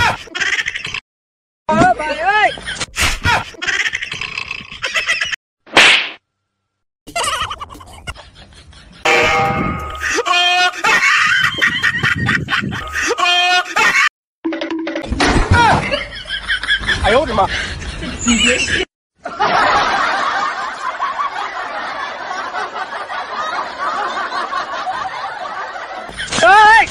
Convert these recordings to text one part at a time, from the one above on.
Bạn ơi. 哎呦我的妈！ 你别信。 哎！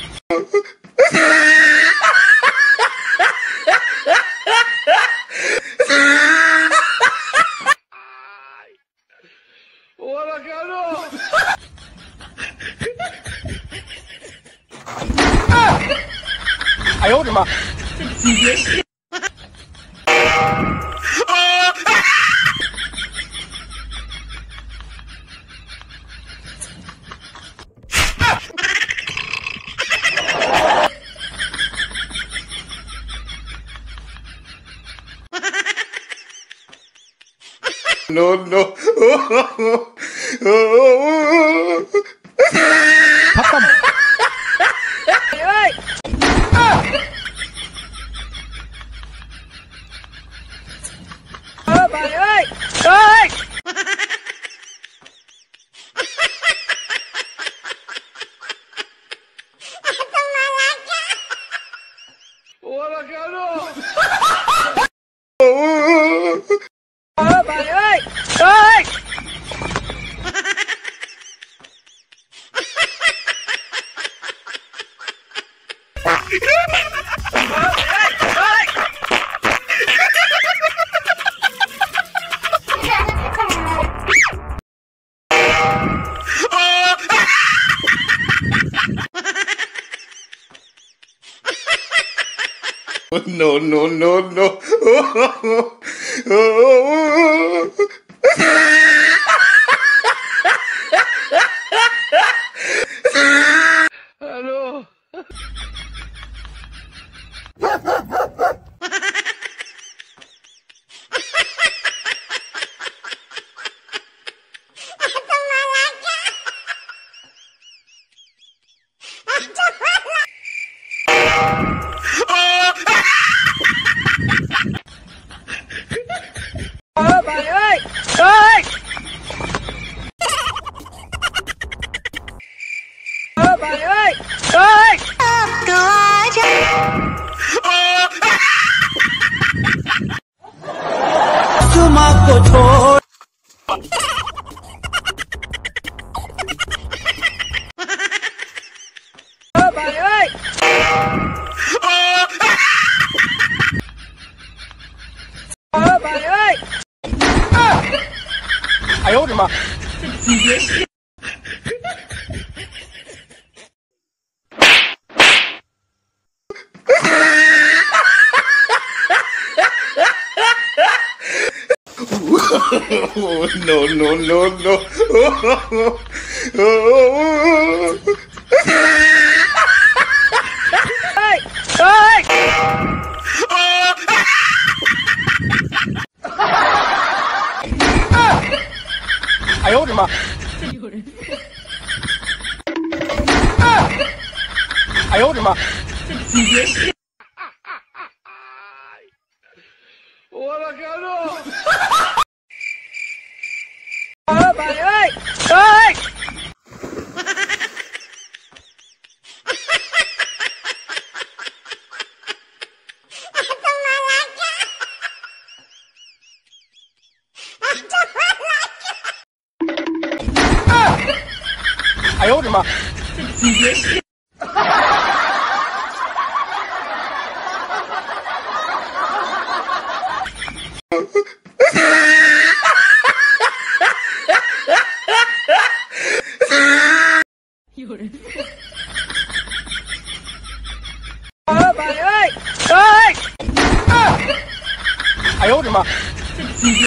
我的天呐！哎呦我的妈！ 你别信。 No, no. 잠깐. Bạn ơi. Bạn ơi. ơi! Ủa là cái đó. Bạn ơi. ơi! No, no, no, no. Alo. Bạn ơi. ơi! Bạn ơi. ơi! माँ को छोड़ Bạn ơi. Bạn ơi. 哎呦我的妈！ 你别信。 No, no, no, no. ơi! ơi! 哎呦我的妈！ 有人。 哎呦我的妈！ 你别信。 我的天呐！ bạn ơi. ơi!哎呦我的妈！ 你别信。有人。bạn ơi. ơi! 哎呦我的妈！